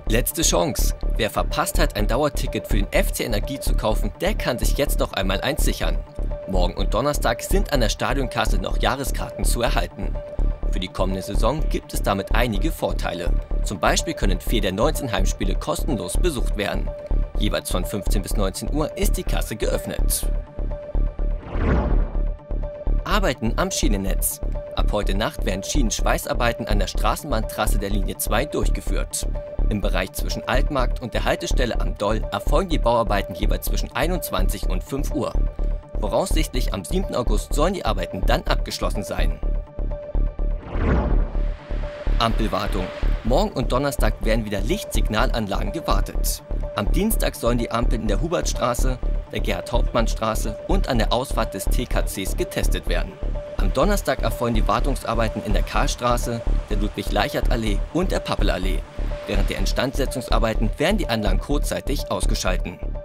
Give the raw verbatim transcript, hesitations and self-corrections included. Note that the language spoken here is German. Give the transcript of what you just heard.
Letzte Chance. Wer verpasst hat, ein Dauerticket für den F C Energie zu kaufen, der kann sich jetzt noch einmal eins sichern. Morgen und Donnerstag sind an der Stadionkasse noch Jahreskarten zu erhalten. Für die kommende Saison gibt es damit einige Vorteile. Zum Beispiel können vier der neunzehn Heimspiele kostenlos besucht werden. Jeweils von fünfzehn bis neunzehn Uhr ist die Kasse geöffnet. Arbeiten am Schienennetz. Ab heute Nacht werden Schienenschweißarbeiten an der Straßenbahntrasse der Linie zwei durchgeführt. Im Bereich zwischen Altmarkt und der Haltestelle am Doll erfolgen die Bauarbeiten jeweils zwischen einundzwanzig und fünf Uhr. Voraussichtlich am siebten August sollen die Arbeiten dann abgeschlossen sein. Ampelwartung. Morgen und Donnerstag werden wieder Lichtsignalanlagen gewartet. Am Dienstag sollen die Ampeln in der Hubertstraße, der Gerhard-Hauptmann-Straße und an der Ausfahrt des T K Cs getestet werden. Am Donnerstag erfolgen die Wartungsarbeiten in der Karlstraße, der Ludwig-Leichhardt-Allee und der Pappelallee. Während der Instandsetzungsarbeiten werden die Anlagen kurzzeitig ausgeschalten.